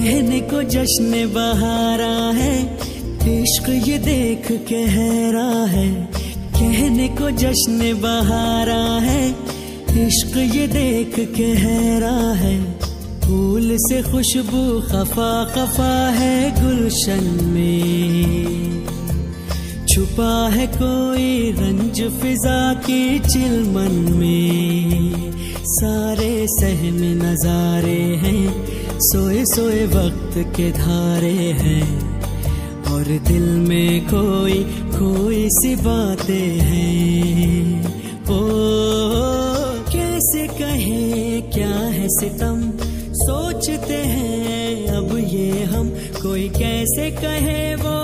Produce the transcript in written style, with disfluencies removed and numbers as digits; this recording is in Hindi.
कहने को जश्न बहारा है, इश्क ये देख के हैरा है। कहने को जश्न बहारा है, इश्क ये देख के हैरा है। फूल से खुशबू खफा खफा है गुलशन में, छुपा है कोई रंज फिजा की चिलमन में। सारे सहमे नजारे हैं, सोए सोए वक्त के धारे हैं, और दिल में कोई कोई सी बातें हैं। ओ कैसे कहे क्या है सितम, सोचते हैं अब ये हम, कोई कैसे कहे वो